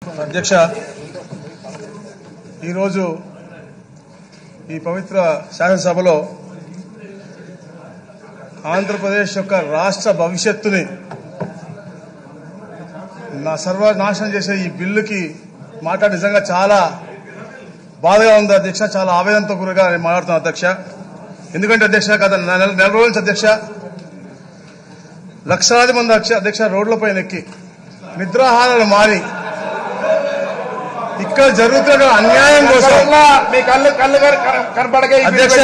అధ్యక్ష, ఈరోజు ఈ పవిత్ర శాసనసభలో ఆంధ్రప్రదేశ్ యొక్క రాష్ట్ర భవిష్యత్తుని సర్వనాశనం చేసే ఈ బిల్లుకి మాట్లాడి నిజంగా చాలా బాధగా ఉంది అధ్యక్ష. చాలా ఆవేదనతో గురిగా నేను మాట్లాడుతున్నాను అధ్యక్ష. ఎందుకంటే అధ్యక్ష గత నెల రోజుల నుంచి అధ్యక్ష లక్షలాది మంది అధ్యక్ష రోడ్లపై ఎక్కి నిద్రాహారాలు మారి ఇక్కడ జరుగుతున్న అన్యాయం కోసం అధ్యక్ష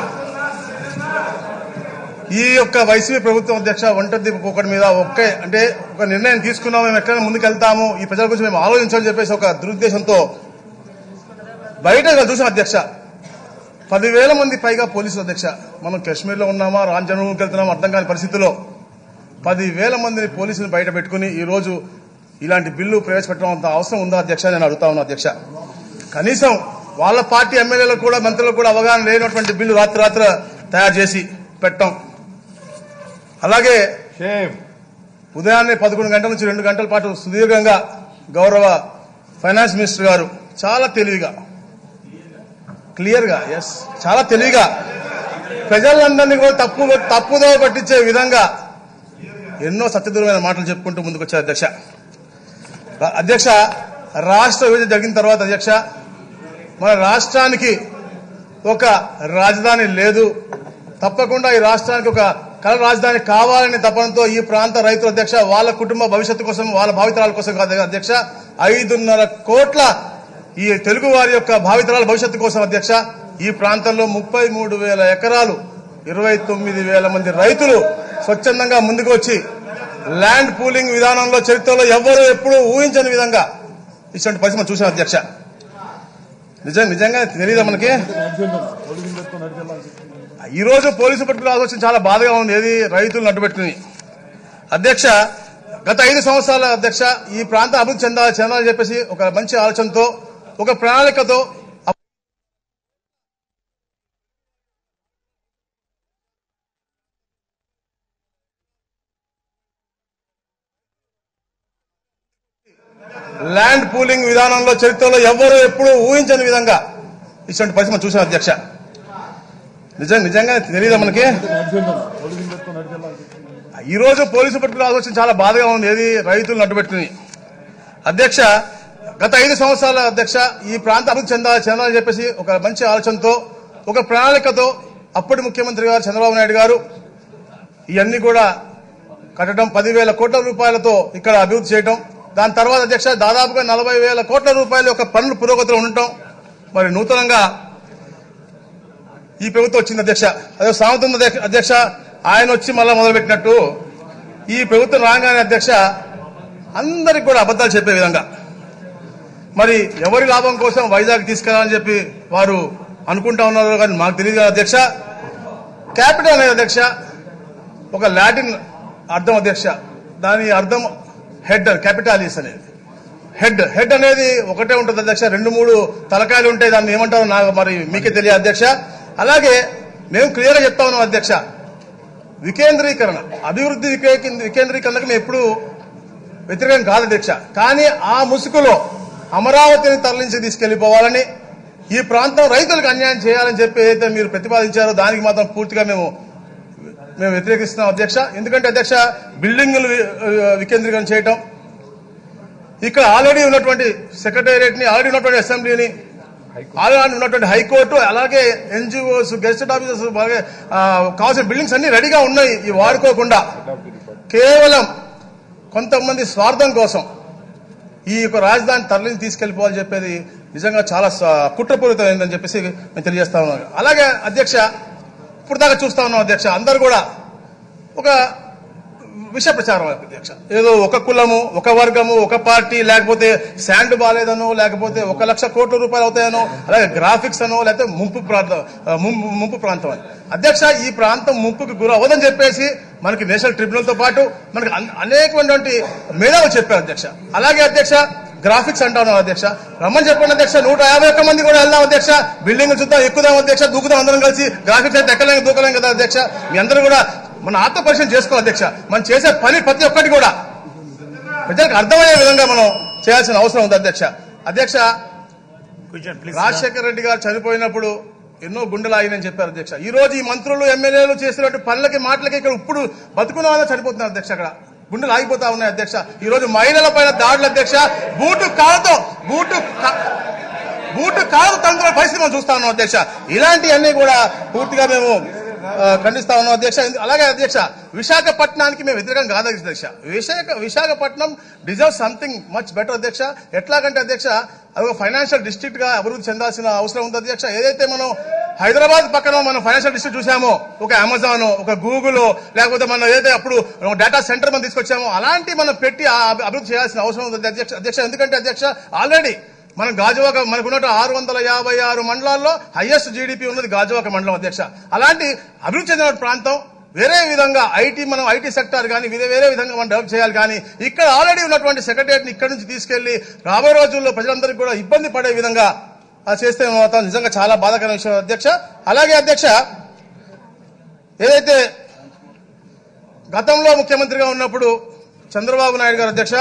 ఈ యొక్క వైసీపీ ప్రభుత్వం అధ్యక్ష ఒంటరి ఒకటి మీద ఒక నిర్ణయం తీసుకున్నాము, మేము ఎక్కడైనా ముందుకు వెళ్తాము, ఈ ప్రజల గురించి మేము ఆలోచించాలని చెప్పేసి ఒక దురుద్దేశంతో బయట చూసాం అధ్యక్ష. 10,000 మంది పైగా పోలీసులు అధ్యక్ష. మనం కాశ్మీర్లో ఉన్నామా, రామ్ జన్మభూమికి వెళ్తున్నామా అర్థం కాని పరిస్థితుల్లో 10,000 మందిని పోలీసులు బయట పెట్టుకుని ఈ రోజు ఇలాంటి బిల్లు ప్రవేశపెట్టడం అంత అవసరం ఉందా అధ్యక్ష నేను అడుగుతా ఉన్నా అధ్యక్ష. కనీసం వాళ్ళ పార్టీ ఎమ్మెల్యేలకు కూడా మంత్రులకు కూడా అవగాహన లేనటువంటి బిల్లు రాత్రి తయారు చేసి పెట్టడం. అలాగే ఉదయాన్నే 11 గంటల నుంచి 2 గంటల పాటు సుదీర్ఘంగా గౌరవ ఫైనాన్స్ మినిస్టర్ గారు చాలా తెలివిగా క్లియర్గా చాలా తెలివిగా ప్రజలందరినీ కూడా తప్పుదో పట్టించే విధంగా ఎన్నో సత్యదూరమైన మాటలు చెప్పుకుంటూ ముందుకు వచ్చారు అధ్యక్ష. అధ్యక్ష, రాష్ట్ర విభజన జరిగిన తర్వాత అధ్యక్ష మన రాష్ట్రానికి ఒక రాజధాని లేదు, తప్పకుండా ఈ రాష్ట్రానికి ఒక కళ రాజధాని కావాలనే తపనతో ఈ ప్రాంత రైతుల అధ్యక్ష వాళ్ళ కుటుంబ భవిష్యత్తు కోసం వాళ్ళ భావితరాల కోసం కాదు అధ్యక్ష 5.5 కోట్ల ఈ తెలుగు వారి యొక్క భావితరాల భవిష్యత్తు కోసం అధ్యక్ష ఈ ప్రాంతంలో 33,000 ఎకరాలు 29,000 మంది రైతులు స్వచ్ఛందంగా ముందుకు వచ్చి ల్యాండ్ పూలింగ్ విధానంలో చరిత్రలో ఎవ్వరూ ఎప్పుడూ ఊహించని విధంగా ఇటువంటి పరిస్థితి చూసాం అధ్యక్ష. నిజంగా తెలియదా మనకి? ఈ రోజు పోలీసు పట్టుకు రావాల్సి చాలా బాధగా ఉంది. ఏది రైతులను అడ్డుపెట్టుకుని అధ్యక్ష గత 5 సంవత్సరాల అధ్యక్ష ఈ ప్రాంతం అభివృద్ధి చెందాలని చెప్పేసి ఒక మంచి ఆలోచనతో ఒక ప్రణాళికతో ల్యాండ్ పూలింగ్ విధానంలో చరిత్రలో ఎవ్వరూ ఎప్పుడూ ఊహించని విధంగా ఇటువంటి పరిస్థితి చూసాం అధ్యక్ష. నిజంగా తెలియదా మనకి? ఈ రోజు పోలీసు పట్టుకు రావాల్సి చాలా బాధగా ఉంది. ఏది రైతులను అడ్డుపెట్టుకుని అధ్యక్ష గత 5 సంవత్సరాల అధ్యక్ష ఈ ప్రాంతం అభివృద్ధి చెందాలని చెప్పేసి ఒక మంచి ఆలోచనతో ఒక ప్రణాళికతో అప్పటి ముఖ్యమంత్రి గారు చంద్రబాబు నాయుడు గారు ఇవన్నీ కూడా కట్టడం 10,000 కోట్ల రూపాయలతో ఇక్కడ అభివృద్ధి చేయడం. దాని తర్వాత అధ్యక్ష దాదాపుగా 40,000 కోట్ల రూపాయల యొక్క పనులు పురోగతిలో ఉండటం. మరి నూతనంగా ఈ ప్రభుత్వం వచ్చింది అధ్యక్ష. అదే సామెత ఉంది అధ్యక్ష, ఆయన వచ్చి మళ్ళా మొదలుపెట్టినట్టు ఈ ప్రభుత్వం రాగానే అధ్యక్ష అందరికి కూడా అబద్దాలు చెప్పే విధంగా మరి ఎవరి లాభం కోసం వైజాగ్ తీసుకెళ్లాలని చెప్పి వారు అనుకుంటా ఉన్నారు. కానీ మాకు తెలియదు కదా అధ్యక్ష. క్యాపిటల్ అనేది అధ్యక్ష ఒక లాటిన్ అర్థం అధ్యక్ష, దాని అర్థం హెడ్, క్యాపిటాలిస్ అనేది హెడ్ అనేది ఒకటే ఉంటుంది అధ్యక్ష. 2-3 తలకాయలు ఉంటాయి, దాన్ని ఏమంటారో నాకు మరి మీకే తెలియదు అధ్యక్ష. అలాగే మేము క్లియర్ గా చెప్తా ఉన్నాం అధ్యక్ష, వికేంద్రీకరణ అభివృద్ధి వికేంద్రీకరణకు మేము ఎప్పుడు వ్యతిరేకం కాదు అధ్యక్ష. కానీ ఆ ముసుగులో అమరావతిని తరలించి తీసుకెళ్లిపోవాలని ఈ ప్రాంతం రైతులకు అన్యాయం చేయాలని చెప్పి ఏదైతే మీరు ప్రతిపాదించారో దానికి మాత్రం పూర్తిగా మేము వ్యతిరేకిస్తున్నాం అధ్యక్ష. ఎందుకంటే అధ్యక్ష బిల్డింగులు వికేంద్రీకరణ చేయటం, ఇక్కడ ఆల్రెడీ ఉన్నటువంటి సెక్రటేరియట్ ని, ఆల్రెడీ ఉన్నటువంటి అసెంబ్లీని, ఆల్రెడీ ఉన్నటువంటి హైకోర్టు, అలాగే ఎన్జిఓస్, గెజిటెడ్ ఆఫీసర్స్, కావాల్సిన బిల్డింగ్స్ అన్ని రెడీగా ఉన్నాయి. ఈ వాడుకోకుండా కేవలం కొంతమంది స్వార్థం కోసం ఈ యొక్క రాజధాని తరలిని తీసుకెళ్లిపోవాలని చెప్పేది నిజంగా చాలా కుట్రపూరితమైందని చెప్పేసి మేము తెలియజేస్తా ఉన్నాం. అలాగే అధ్యక్ష ఇప్పుడు దాకా చూస్తా ఉన్నాం అధ్యక్ష, అందరు కూడా ఒక విష ప్రచారం అధ్యక్ష. ఏదో ఒక కులము, ఒక వర్గము, ఒక పార్టీ, లేకపోతే శాండ్ బాలేదనో, లేకపోతే 1 లక్ష కోట్ల రూపాయలు అవుతాయనో, అలాగే గ్రాఫిక్స్ అనో, లేకపోతే ముంపు ప్రాంతం అని అధ్యక్ష. ఈ ప్రాంతం ముంపుకు గురి అవ్వదని చెప్పేసి మనకి నేషనల్ ట్రిబ్యునల్ తో పాటు మనకి అనేకమైనటువంటి మేధావులు చెప్పారు అధ్యక్ష. అలాగే అధ్యక్ష గ్రాఫిక్స్ అంటా ఉన్నాం అధ్యక్ష, రమ్మని చెప్పండి అధ్యక్ష. 151 మంది కూడా వెళ్దాం అధ్యక్ష, బిల్డింగ్ చూద్దాం, ఎక్కుదాం అధ్యక్ష, దూకుదాం అందరం కలిసి. గ్రాఫిక్స్ అయితే ఎక్కలేం దూకలేం కదా అధ్యక్ష. మీ అందరూ కూడా మన ఆత్మ పరిశీలన చేసుకోవాలి అధ్యక్ష. మనం చేసే పని ప్రతి ఒక్కటి కూడా ప్రజలకు అర్థమయ్యే విధంగా మనం చేయాల్సిన అవసరం ఉంది అధ్యక్ష. అధ్యక్ష, రాజశేఖర రెడ్డి గారు చనిపోయినప్పుడు ఎన్నో గుండెలు ఆగినని చెప్పారు అధ్యక్ష. ఈ రోజు ఈ మంత్రులు ఎమ్మెల్యేలు చేసినట్టు పనులకి మాటలకి ఇక్కడ ఇప్పుడు బతుకున్న వాళ్ళని చనిపోతున్నారు అధ్యక్ష. అక్కడ గుండెలు ఆగిపోతా ఉన్నాయి అధ్యక్ష. ఈ రోజు మహిళల పైన దాడులు అధ్యక్ష. బూటు కాలుతో తంతున్న పరిస్థితి మనం చూస్తా ఉన్నాం అధ్యక్ష. ఇలాంటివన్నీ కూడా పూర్తిగా మేము ఖండిస్తా ఉన్నాం అధ్యక్ష. అలాగే అధ్యక్ష, విశాఖపట్నానికి మేము వ్యతిరేకం కాదు అధ్యక్ష. Visakhapatnam deserve something much better అధ్యక్ష. ఎట్లాగంటే అధ్యక్ష, అది ఒక ఫైనాన్షియల్ డిస్ట్రిక్ట్ గా అభివృద్ధి చెందాల్సిన అవసరం ఉంది అధ్యక్ష. ఏదైతే మనం హైదరాబాద్ పక్కన మనం ఫైనాన్షియల్ డిస్ట్రిక్ట్ చూసామో, ఒక అమెజాన్, ఒక గూగుల్, లేకపోతే మనం ఏదైతే అప్పుడు డేటా సెంటర్ మనం తీసుకొచ్చామో అలాంటి మనం పెట్టి అభివృద్ధి చేయాల్సిన అవసరం ఉంది అధ్యక్ష. ఎందుకంటే అధ్యక్ష, ఆల్రెడీ మనం గాజువాక మనకున్న 656 మండలాల్లో హైయెస్ట్ జీడీపీ ఉన్నది గాజువాక మండలం అధ్యక్ష. అలాంటి అభివృద్ధి చెందిన ప్రాంతం వేరే విధంగా మనం ఐటీ సెక్టార్ కానీ వేరే విధంగా మనం డెవలప్ చేయాలి. కానీ ఇక్కడ ఆల్రెడీ ఉన్నటువంటి సెక్రటరియట్ ని ఇక్కడ నుంచి తీసుకెళ్లి రాబోయే రోజుల్లో ప్రజలందరికీ కూడా ఇబ్బంది పడే విధంగా చేస్తే నిజంగా చాలా బాధాకరమైన విషయం అధ్యక్ష. అలాగే అధ్యక్ష, ఏదైతే గతంలో ముఖ్యమంత్రిగా ఉన్నప్పుడు చంద్రబాబు నాయుడు గారు అధ్యక్ష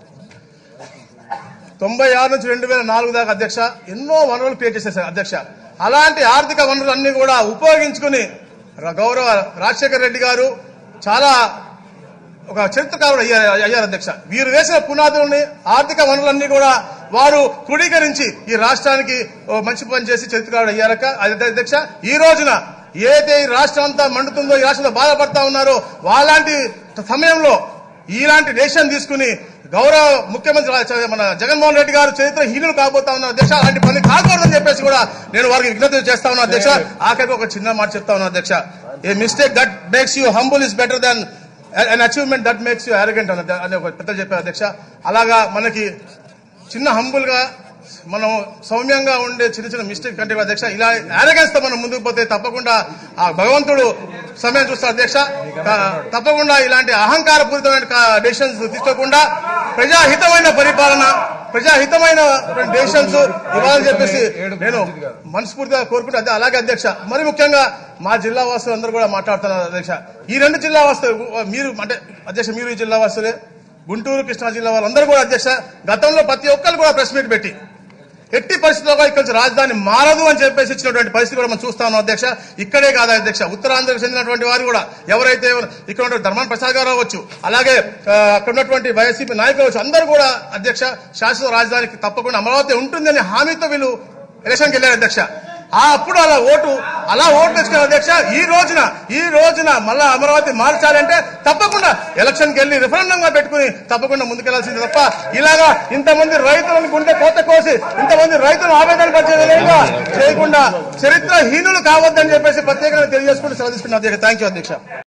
96 నుంచి 2004 దాకా అధ్యక్ష ఎన్నో వనరులు క్రియేట్ చేశారు అధ్యక్ష. అలాంటి ఆర్థిక వనరులన్నీ కూడా ఉపయోగించుకుని గౌరవ రాజశేఖర రెడ్డి గారు చాలా ఒక చరిత్రకారుడు అయ్యారు అధ్యక్ష. వీరు వేసిన పునాదులని ఆర్థిక వనరులన్నీ కూడా వారు క్రోడీకరించి ఈ రాష్ట్రానికి మంచి పని చేసి చరిత్రకారుడు అయ్యారు అధ్యక్ష. ఈ రోజున ఏదైతే ఈ రాష్ట్రం అంతా మండుతుందో, ఈ రాష్ట్రంలో బాధపడతా ఉన్నారో, వాళ్ళంటి సమయంలో ఇలాంటి డెసిషన్ తీసుకుని గౌరవ ముఖ్యమంత్రి మన జగన్మోహన్ రెడ్డి గారు చరిత్రహీనులు కాబోతా ఉన్నారు అధ్యక్ష. అలాంటి పని కాకూడదని చెప్పేసి కూడా నేను వారికి విజ్ఞప్తి చేస్తా ఉన్నా అధ్యక్ష. ఆఖరికి ఒక చిన్న మాట చెప్తా ఉన్నా అధ్యక్ష. A mistake that makes you humble is better than an achievement that makes you arrogant అని ఒక పెద్ద చెప్పారు అధ్యక్ష. అలాగా మనకి చిన్న హంబుల్ గా మనం సౌమ్యంగా ఉండే చిన్న మిస్టేక్ కంటే అధ్యక్ష, ఇలా అరగెన్స్ తో మనం ముందుకు పోతే తప్పకుండా ఆ భగవంతుడు సమయం చూస్తారు అధ్యక్ష. తప్పకుండా ఇలాంటి అహంకారపూరితమైన డెసిషన్స్ తీసుకోకుండా ప్రజాహితమైన పరిపాలన, ప్రజాహితమైన డెసిషన్స్ ఇవ్వాలని చెప్పేసి నేను మనస్ఫూర్తిగా కోరుకుంటే. అలాగే అధ్యక్ష, మరి ముఖ్యంగా మా జిల్లా వాసులు అందరూ కూడా మాట్లాడుతున్నారు అధ్యక్ష. ఈ 2 జిల్లా వాసులు మీరు అంటే అధ్యక్ష, మీరు ఈ జిల్లా వాసులే, గుంటూరు కృష్ణా జిల్లా వాళ్ళందరూ కూడా అధ్యక్ష గతంలో ప్రతి ఒక్కరు కూడా ప్రెస్ మీట్ పెట్టి ఎట్టి పరిస్థితుల్లో ఇక్కడ రాజధాని మారదు అని చెప్పేసి ఇచ్చినటువంటి పరిస్థితి కూడా మనం చూస్తా ఉన్నాం అధ్యక్ష. ఇక్కడే కాదు అధ్యక్ష, ఉత్తరాంధ్రకు చెందినటువంటి వారు కూడా ఎవరైతే ఇక్కడ ఉన్న ధర్మాన ప్రసాద్ గారు అవ్వచ్చు, అలాగే అక్కడ ఉన్నటువంటి వైఎస్సీపీ నాయకులు అవ్వచ్చు, అందరూ కూడా అధ్యక్ష శాశ్వత రాజధానికి తప్పకుండా అమరావతి ఉంటుందని హామీతో వీళ్ళు ఎలక్షన్కి వెళ్ళారు అధ్యక్ష. అప్పుడు అలా ఓటు తెచ్చుకున్నారు అధ్యక్ష. ఈ రోజున మళ్ళా అమరావతి మార్చాలంటే తప్పకుండా ఎలక్షన్కి వెళ్ళి రిఫరెండం గా పెట్టుకుని తప్పకుండా ముందుకెళ్లాల్సింది తప్ప ఇలాగా ఇంతమంది రైతులను గుండె కోత కోసి ఇంతమంది రైతులను ఆవేదన పరిచే విధంగా చేయకుండా చరిత్రహీనులు కావద్దని చెప్పేసి ప్రత్యేకంగా తెలియజేసుకుంటూ సెలవు తీసుకున్నారు అధ్యక్ష. థ్యాంక్ యూ అధ్యక్ష.